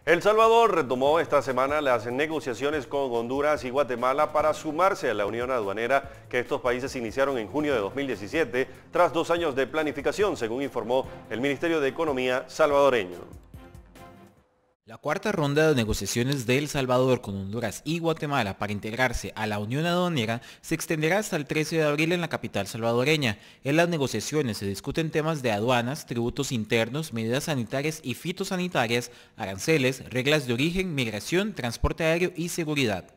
El Salvador retomó esta semana las negociaciones con Honduras y Guatemala para sumarse a la unión aduanera que estos países iniciaron en junio de 2017 tras 2 años de planificación, según informó el Ministerio de Economía salvadoreño. La cuarta ronda de negociaciones de El Salvador con Honduras y Guatemala para integrarse a la Unión Aduanera se extenderá hasta el 13 de abril en la capital salvadoreña. En las negociaciones se discuten temas de aduanas, tributos internos, medidas sanitarias y fitosanitarias, aranceles, reglas de origen, migración, transporte aéreo y seguridad.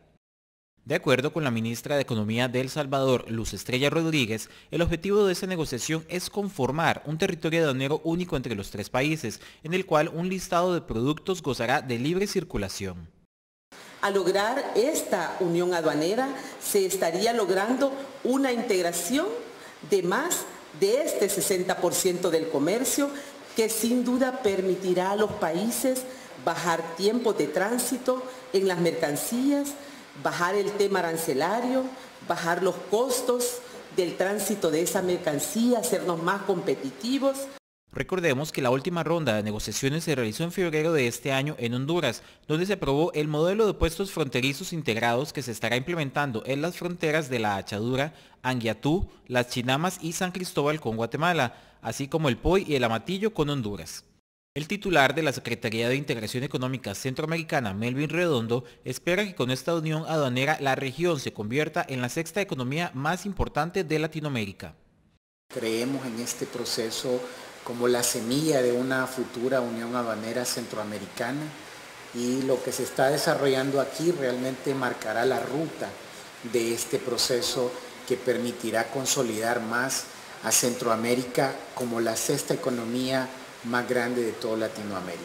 De acuerdo con la ministra de Economía de El Salvador, Luz Estrella Rodríguez, el objetivo de esta negociación es conformar un territorio aduanero único entre los tres países, en el cual un listado de productos gozará de libre circulación. Al lograr esta unión aduanera, se estaría logrando una integración de más de este 60% del comercio, que sin duda permitirá a los países bajar tiempos de tránsito en las mercancías, bajar el tema arancelario, bajar los costos del tránsito de esa mercancía, hacernos más competitivos. Recordemos que la última ronda de negociaciones se realizó en febrero de este año en Honduras, donde se aprobó el modelo de puestos fronterizos integrados que se estará implementando en las fronteras de La Achadura, Anguiatú, Las Chinamas y San Cristóbal con Guatemala, así como el POI y el Amatillo con Honduras. El titular de la Secretaría de Integración Económica Centroamericana, Melvin Redondo, espera que con esta unión aduanera la región se convierta en la sexta economía más importante de Latinoamérica. Creemos en este proceso como la semilla de una futura unión aduanera centroamericana, y lo que se está desarrollando aquí realmente marcará la ruta de este proceso que permitirá consolidar más a Centroamérica como la sexta economía más grande de toda Latinoamérica.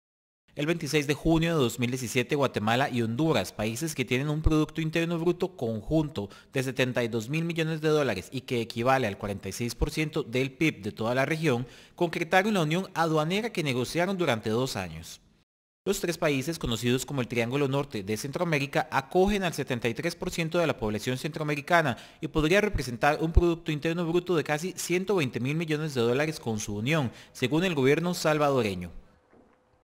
El 26 de junio de 2017, Guatemala y Honduras, países que tienen un Producto Interno Bruto conjunto de 72.000 millones de dólares y que equivale al 46% del PIB de toda la región, concretaron la unión aduanera que negociaron durante 2 años. Los tres países, conocidos como el Triángulo Norte de Centroamérica, acogen al 73% de la población centroamericana y podría representar un Producto Interno Bruto de casi 120.000 millones de dólares con su unión, según el gobierno salvadoreño.